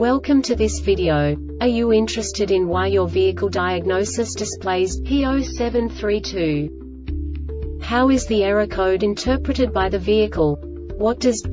Welcome to this video. Are you interested in why your vehicle diagnosis displays P0732? How is the error code interpreted by the vehicle? What does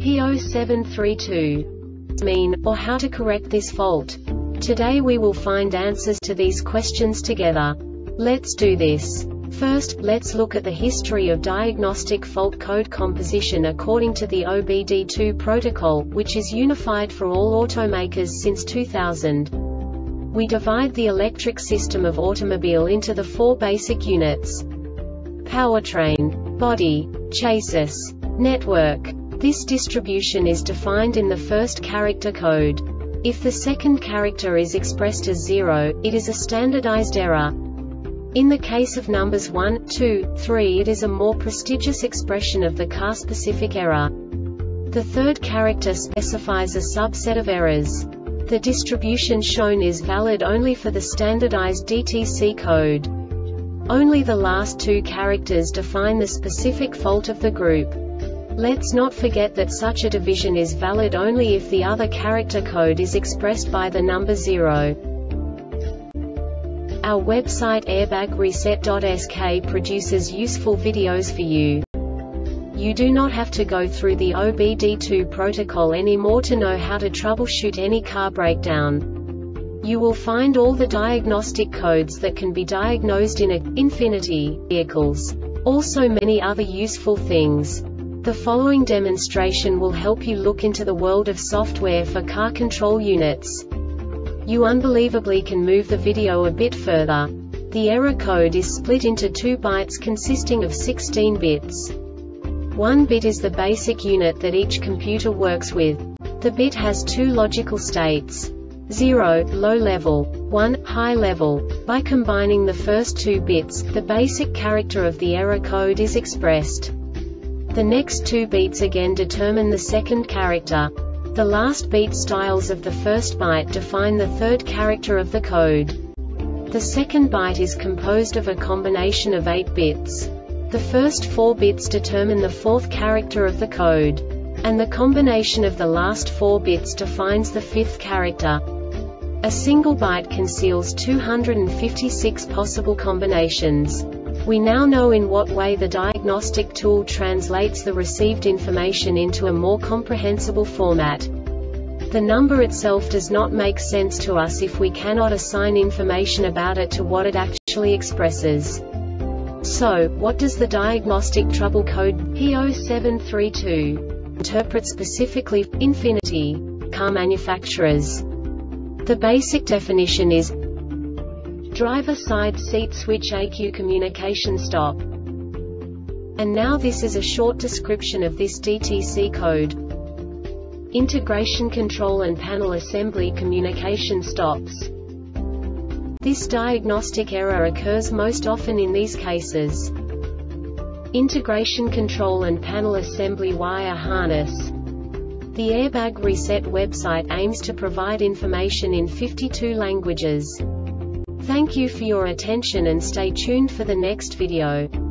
P0732 mean, or how to correct this fault? Today we will find answers to these questions together. Let's do this. First, let's look at the history of diagnostic fault code composition according to the OBD2 protocol, which is unified for all automakers since 2000. We divide the electric system of automobile into the four basic units: powertrain, body, chassis, network. This distribution is defined in the first character code. If the second character is expressed as 0, it is a standardized error. In the case of numbers 1, 2, 3, it is a more prestigious expression of the car-specific error. The third character specifies a subset of errors. The distribution shown is valid only for the standardized DTC code. Only the last two characters define the specific fault of the group. Let's not forget that such a division is valid only if the other character code is expressed by the number 0. Our website airbagreset.sk produces useful videos for you. You do not have to go through the OBD2 protocol anymore to know how to troubleshoot any car breakdown. You will find all the diagnostic codes that can be diagnosed in Infiniti vehicles. Also many other useful things. The following demonstration will help you look into the world of software for car control units. You unbelievably can move the video a bit further. The error code is split into 2 bytes consisting of 16 bits. 1 bit is the basic unit that each computer works with. The bit has 2 logical states: 0, low level, 1, high level. By combining the first 2 bits, the basic character of the error code is expressed. The next 2 beats again determine the second character. The last beat styles of the first byte define the third character of the code. The second byte is composed of a combination of 8 bits. The first 4 bits determine the fourth character of the code. And the combination of the last 4 bits defines the fifth character. A single byte conceals 256 possible combinations. We now know in what way the diagnostic tool translates the received information into a more comprehensible format. The number itself does not make sense to us if we cannot assign information about it to what it actually expresses. So, what does the diagnostic trouble code P0732 interpret specifically for Infiniti car manufacturers? The basic definition is driver side seat switch ECU communication stop. And now this is a short description of this DTC code. Integration control and panel assembly communication stops. This diagnostic error occurs most often in these cases: integration control and panel assembly wire harness. The Airbag Reset website aims to provide information in 52 languages. Thank you for your attention and stay tuned for the next video.